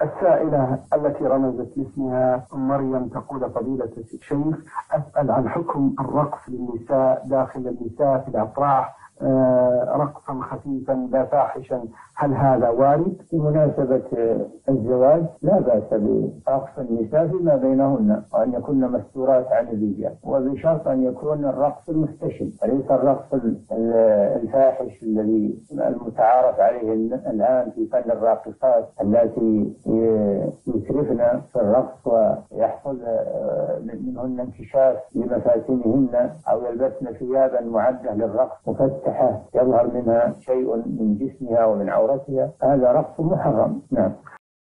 السائلة التي رمزت لاسمها مريم تقول: فضيلة الشيخ، أسأل عن حكم الرقص للنساء داخل النساء في الأفراح، رقصا خفيفا لا فاحشا، هل هذا وارد؟ بمناسبة الزواج لا بأس برقص النساء فيما بينهن، وأن يكون مستورات عن الرجال، وبشرط أن يكون الرقص المحتشم، وليس الرقص الفاحش الذي المتعارف عليه الآن في فن الراقصات التي يسرفن في الرقص ويحصل منهن انكشاف لمفاتنهن، أو يلبسن ثيابا معدة للرقص مفتحة يظهر منها شيء من جسمها ومن عورتها، هذا رقص محرم. نعم.